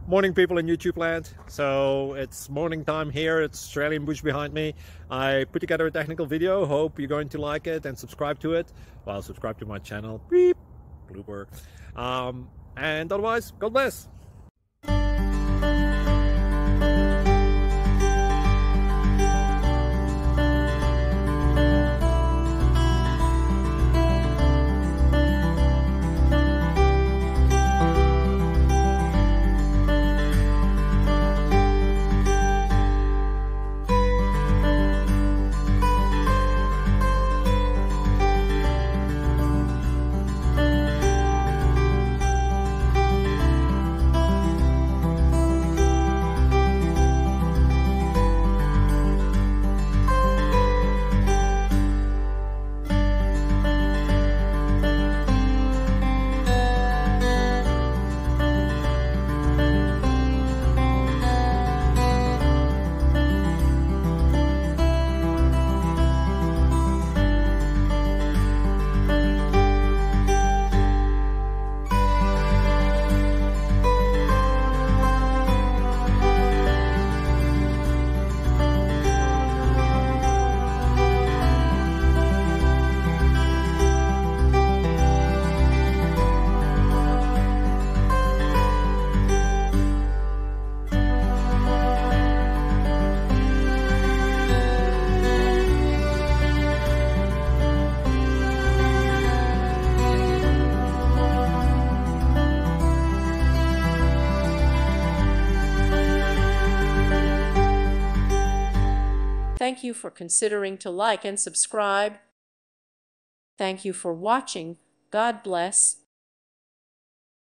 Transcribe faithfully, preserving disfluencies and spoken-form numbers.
Morning, people in YouTube land. So it's morning time here. It's Australian bush behind me. I put together a technical video. Hope you're going to like it and subscribe to it. Well, subscribe to my channel. Beep. Blooper. Um, and otherwise, God bless. Thank you for considering to like and subscribe. Thank you for watching. God bless.